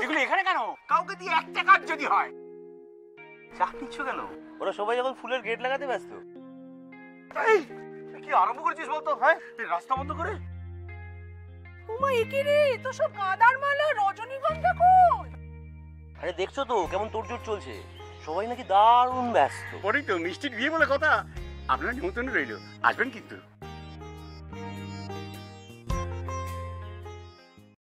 এগুলো এখানে কেন? কাউকে দিয়ে একটা কাজ যদি হয়। চাপ নিচ্ছ কেন? ওরা সবাই যখন ফুলের গেট লাগাতে ব্যস্ত। এই কি আরম্ভ করেছিস বলতো? হ্যাঁ, এই রাস্তা বন্ধ করে। উমা একে রে, তো সব গাঁদার মালা, রজনীগন্ধা কই? আরে দেখছো তো কেমন তোড়জোড় চলছে, সবাই নাকি দারুণ ব্যস্ত। পরেই তো মিষ্টির বিয়ে বলে কথা। আপনার নিমন্ত্রণ রইল, আসবেন কিন্তু।